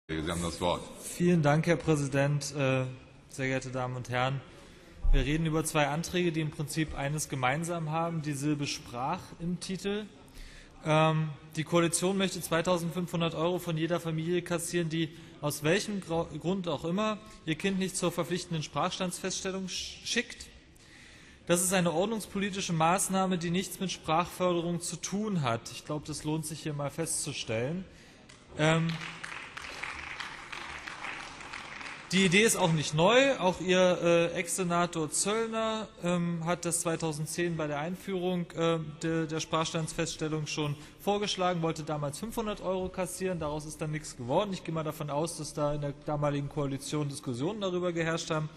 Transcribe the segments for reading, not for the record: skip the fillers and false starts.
Sie haben das Wort. Vielen Dank, Herr Präsident, sehr geehrte Damen und Herren. Wir reden über zwei Anträge, die im Prinzip eines gemeinsam haben, die Silbe Sprach im Titel. Die Koalition möchte 2.500 € von jeder Familie kassieren, die aus welchem Grund auch immer ihr Kind nicht zur verpflichtenden Sprachstandsfeststellung schickt. Das ist eine ordnungspolitische Maßnahme, die nichts mit Sprachförderung zu tun hat. Ich glaube, das lohnt sich hier mal festzustellen. Die Idee ist auch nicht neu. Auch Ihr Ex-Senator Zöllner hat das 2010 bei der Einführung der Sprachstandsfeststellung schon vorgeschlagen, wollte damals 500 € kassieren. Daraus ist dann nichts geworden. Ich gehe mal davon aus, dass da in der damaligen Koalition Diskussionen darüber geherrscht haben.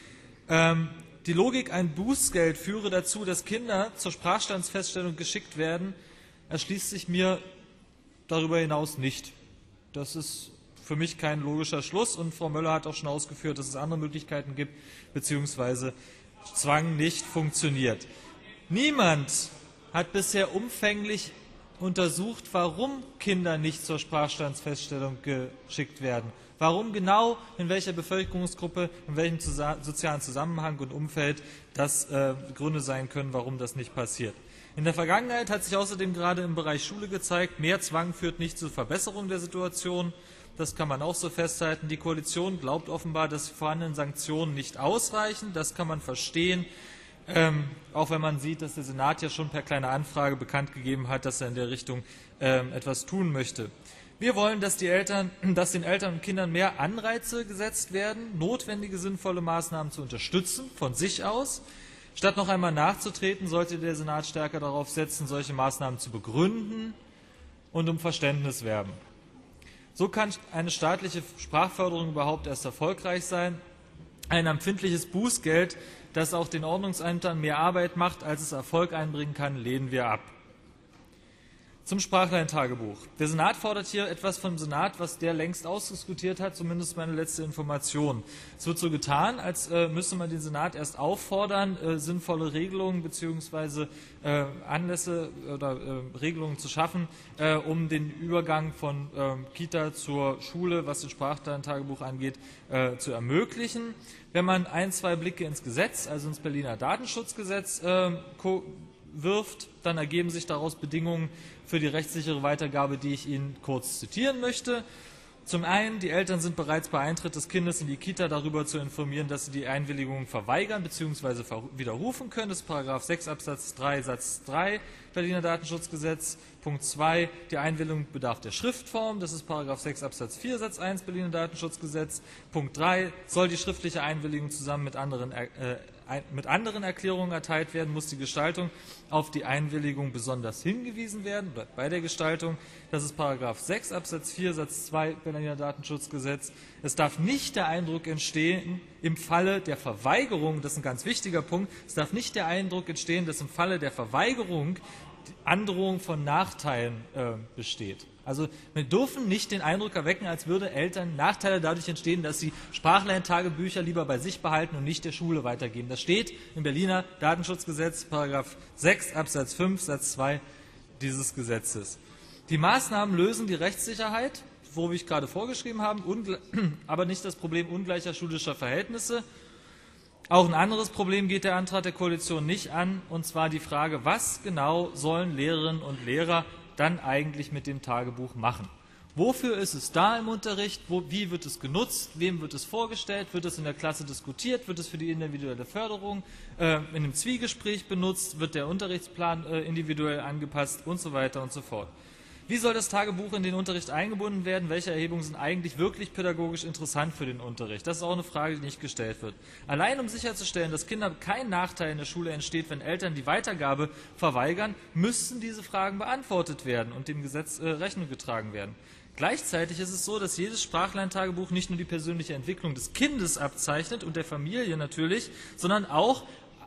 Die Logik, ein Bußgeld führe dazu, dass Kinder zur Sprachstandsfeststellung geschickt werden, erschließt sich mir darüber hinaus nicht. Das ist für mich kein logischer Schluss, und Frau Möller hat auch schon ausgeführt, dass es andere Möglichkeiten gibt, beziehungsweise Zwang nicht funktioniert. Niemand hat bisher umfänglich untersucht, warum Kinder nicht zur Sprachstandsfeststellung geschickt werden. Warum genau, in welcher Bevölkerungsgruppe, in welchem sozialen Zusammenhang und Umfeld das Gründe sein können, warum das nicht passiert. In der Vergangenheit hat sich außerdem gerade im Bereich Schule gezeigt, mehr Zwang führt nicht zur Verbesserung der Situation. Das kann man auch so festhalten. Die Koalition glaubt offenbar, dass die vorhandenen Sanktionen nicht ausreichen. Das kann man verstehen, auch wenn man sieht, dass der Senat ja schon per kleiner Anfrage bekannt gegeben hat, dass er in der Richtung etwas tun möchte. Wir wollen, dass den Eltern und Kindern mehr Anreize gesetzt werden, notwendige, sinnvolle Maßnahmen zu unterstützen, von sich aus. Statt noch einmal nachzutreten, sollte der Senat stärker darauf setzen, solche Maßnahmen zu begründen und um Verständnis werben. So kann eine staatliche Sprachförderung überhaupt erst erfolgreich sein. Ein empfindliches Bußgeld, das auch den Ordnungsämtern mehr Arbeit macht, als es Erfolg einbringen kann, lehnen wir ab. Zum Sprachlerntagebuch. Der Senat fordert hier etwas vom Senat, was der längst ausdiskutiert hat, zumindest meine letzte Information. Es wird so getan, als müsste man den Senat erst auffordern, sinnvolle Regelungen bzw. Anlässe oder Regelungen zu schaffen, um den Übergang von Kita zur Schule, was das Sprachlerntagebuch angeht, zu ermöglichen. Wenn man ein, zwei Blicke ins Gesetz, also ins Berliner Datenschutzgesetz, wirft, dann ergeben sich daraus Bedingungen für die rechtssichere Weitergabe, die ich Ihnen kurz zitieren möchte. Zum einen, die Eltern sind bereits bei Eintritt des Kindes in die Kita darüber zu informieren, dass sie die Einwilligung verweigern bzw. widerrufen können. Das ist § 6 Absatz 3 Satz 3 Berliner Datenschutzgesetz. Punkt 2, die Einwilligung bedarf der Schriftform. Das ist § 6 Absatz 4 Satz 1 Berliner Datenschutzgesetz. Punkt 3, soll die schriftliche Einwilligung zusammen mit anderen Erklärungen erteilt werden, muss die Gestaltung auf die Einwilligung besonders hingewiesen werden, oder bei der Gestaltung. Das ist § 6 Absatz 4 Satz 2 Berliner Datenschutzgesetz. Es darf nicht der Eindruck entstehen, im Falle der Verweigerung, das ist ein ganz wichtiger Punkt, es darf nicht der Eindruck entstehen, dass im Falle der Verweigerung die Androhung von Nachteilen besteht. Also wir dürfen nicht den Eindruck erwecken, als würde Eltern Nachteile dadurch entstehen, dass sie Sprachlerntagebücher lieber bei sich behalten und nicht der Schule weitergeben. Das steht im Berliner Datenschutzgesetz, § 6 Absatz 5 Satz 2 dieses Gesetzes. Die Maßnahmen lösen die Rechtssicherheit, wo ich gerade vorgeschrieben habe, aber nicht das Problem ungleicher schulischer Verhältnisse. Auch ein anderes Problem geht der Antrag der Koalition nicht an, und zwar die Frage, was genau sollen Lehrerinnen und Lehrer dann eigentlich mit dem Tagebuch machen? Wofür ist es da im Unterricht? Wie wird es genutzt? Wem wird es vorgestellt? Wird es in der Klasse diskutiert? Wird es für die individuelle Förderung in einem Zwiegespräch benutzt? Wird der Unterrichtsplan individuell angepasst? Und so weiter und so fort. Wie soll das Tagebuch in den Unterricht eingebunden werden? Welche Erhebungen sind eigentlich wirklich pädagogisch interessant für den Unterricht? Das ist auch eine Frage, die nicht gestellt wird. Allein um sicherzustellen, dass Kindern kein Nachteil in der Schule entsteht, wenn Eltern die Weitergabe verweigern, müssten diese Fragen beantwortet werden und dem Gesetz Rechnung getragen werden. Gleichzeitig ist es so, dass jedes Sprachlerntagebuch nicht nur die persönliche Entwicklung des Kindes abzeichnet und der Familie natürlich, sondern auch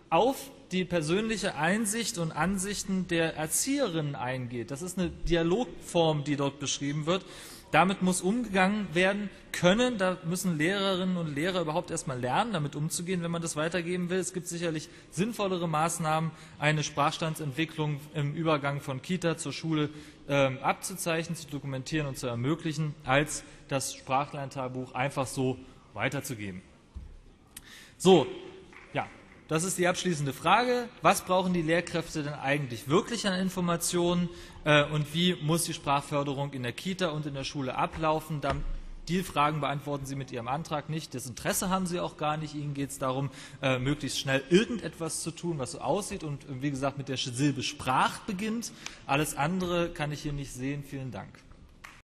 auf die persönliche Einsicht und Ansichten der Erzieherinnen eingeht. Das ist eine Dialogform, die dort beschrieben wird. Damit muss umgegangen werden können. Da müssen Lehrerinnen und Lehrer überhaupt erstmal lernen, damit umzugehen, wenn man das weitergeben will. Es gibt sicherlich sinnvollere Maßnahmen, eine Sprachstandsentwicklung im Übergang von Kita zur Schule abzuzeichnen, zu dokumentieren und zu ermöglichen, als das Sprachlerntagebuch einfach so weiterzugeben. So, ja, das ist die abschließende Frage. Was brauchen die Lehrkräfte denn eigentlich wirklich an Informationen und wie muss die Sprachförderung in der Kita und in der Schule ablaufen? Die Fragen beantworten Sie mit Ihrem Antrag nicht. Das Interesse haben Sie auch gar nicht. Ihnen geht es darum, möglichst schnell irgendetwas zu tun, was so aussieht und wie gesagt mit der Silbe Sprach beginnt. Alles andere kann ich hier nicht sehen. Vielen Dank.